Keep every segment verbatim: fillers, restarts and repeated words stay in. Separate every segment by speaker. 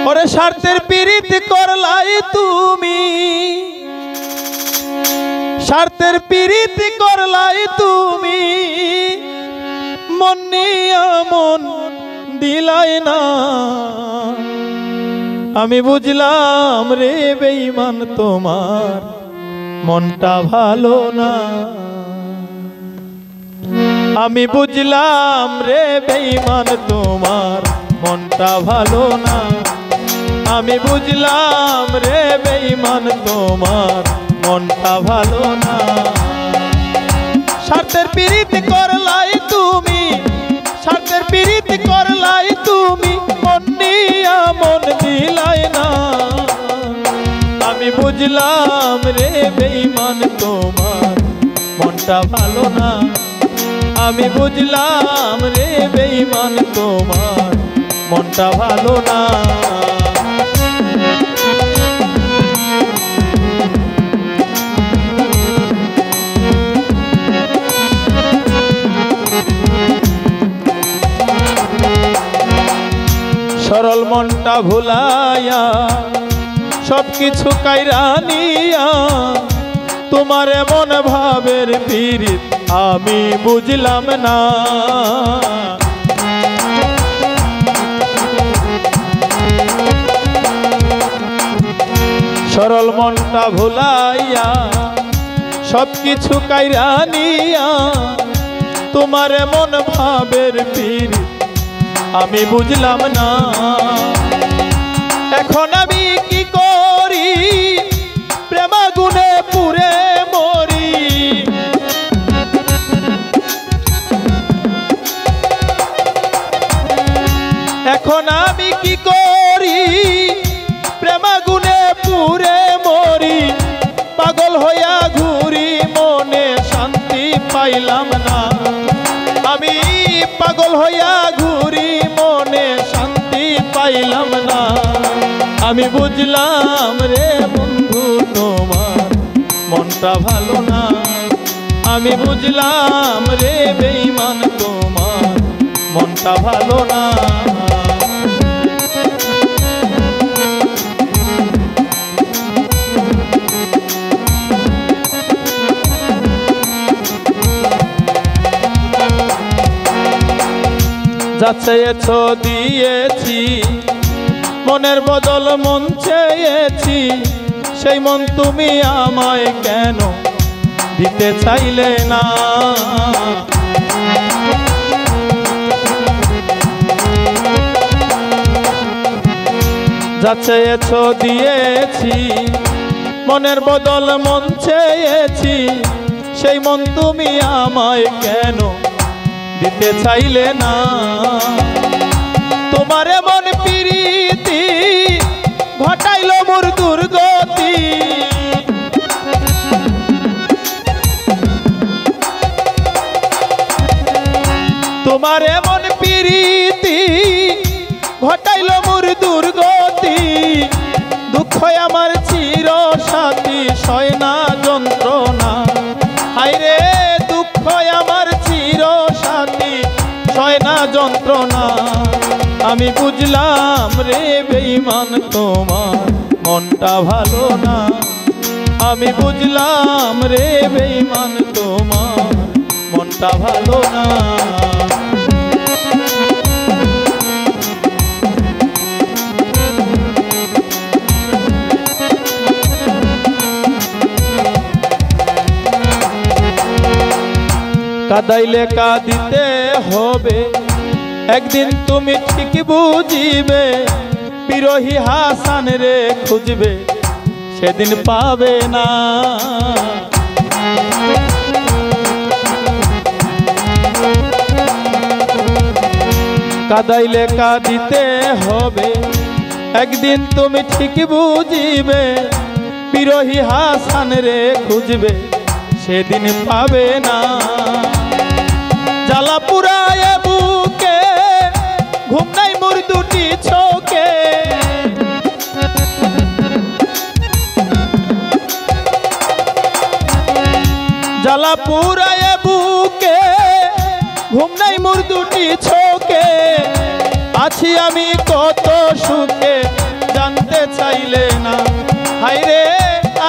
Speaker 1: ওরে স্বার্থের পীড়িত করলাই তুমি, স্বার্থের পীড়িত করলাই তুমি, মন নিয়া মন দিলাই না। আমি বুঝলাম রে বেঈমান তোমার মনটা ভালো না। আমি বুঝলাম রে বেঈমান তোমার মনটা ভালো না। আমি বুঝলাম রে বেঈমান তোমার মনটা ভালো না। স্বার্থের পীড়িত করলাই তুমি, স্বার্থের পীড়িত করলাই তুমি, মন নিয়া মন দিলাই না। আমি বুঝলাম রে বেঈমান তোমার মনটা ভালো না। আমি বুঝলাম রে বেঈমান তোমার মনটা ভালো না। সরল মনটা ভুলাইয়া সবকিছু কাইরা নিয়া, তোমার এমন ভাবের পীড়িত আমি বুঝলাম না। সরল মনটা ভুলাইয়া সবকিছু কাইরা নিয়া, তোমার এমন ভাবের পীড়িত আমি বুঝলাম না। এখন আমি কি করি প্রেমাগুনে পুরে মরি। এখন আমি কি করি প্রেমাগুনে পুরে মরি। পাগল হইয়া ঘুরি মনে শান্তি পাইলাম না। আমি পাগল হইয়া ঘুরি মনে শান্তি পাইলাম না। আমি বুঝলাম রে বন্ধু তোমার মনটা ভালো না। আমি বুঝলাম রে বেঈমান তোমার মনটা ভালো না। যা চেয়েছো দিয়েছি, মনের বদল মন চেয়েছি, সেই মন তুমি আমায় কেন দিতে চাইলে না। যা চেয়েছো দিয়েছি, মনের বদল মন চেয়েছি, সেই মন তুমি আমায় কেন দিতে চাইলে না। তোমার এমন প্রীতি ঘটাইল মোর দুর্গতি। তোমার এমন প্রীতি ঘটাইল মোর দুর্গতি। দুঃখ আমার চির সাথী সয় না যন্ত্রণা। হায়রে দুঃখ আমার চির সাথী সয় না যন্ত্রণা। আমি বুঝলাম রে বেঈমান তোমার মনটা ভালো না। আমি বুঝলাম রে বেঈমান তোমার মনটা ভালো না। কাদাইলে কাঁদিতে হবে, একদিন তুমি ঠিক বুঝিবে। বিরহী হাসান রে খুঁজবে, সেদিন পাবে না। কাদাইলে কাঁদিতে হবে, একদিন তুমি ঠিক বুঝিবে। বিরহী হাসান রে খুঁজবে, সেদিন পাবে না। জ্বালা পুরায় বুকে ঘুম নাই মোর দুটি চোখে। জ্বালা পুরায় বুকে ঘুম নাই মোর দুটি চোখে। আছি আমি কত সুখে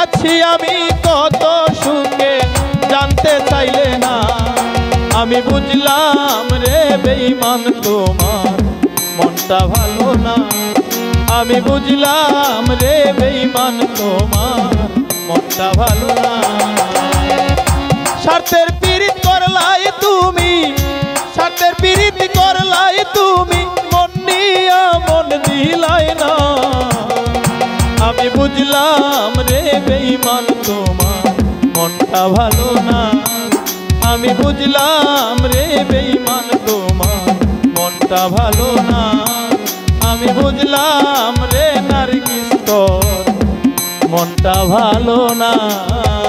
Speaker 1: আছি আমি কত সুখে জানতে চাইলে না। আমি বুঝলাম রে বেঈমান তোমার মনটা ভালো না। আমি বুঝলাম রে বেঈমান তোমার মনটা ভালো না। স্বার্থের পীড়িত করলাই তুমি, স্বার্থের পীড়িত করলাই তুমি, মন নিয়া মন দিলাই না। আমি বুঝলাম রে বেঈমান তোমার মনটা ভালো না। আমি বুঝলাম রে বেঈমান তোমার মনটা ভালো না। আমি বুঝলাম রে নারগিস তোর মনটা ভালো না।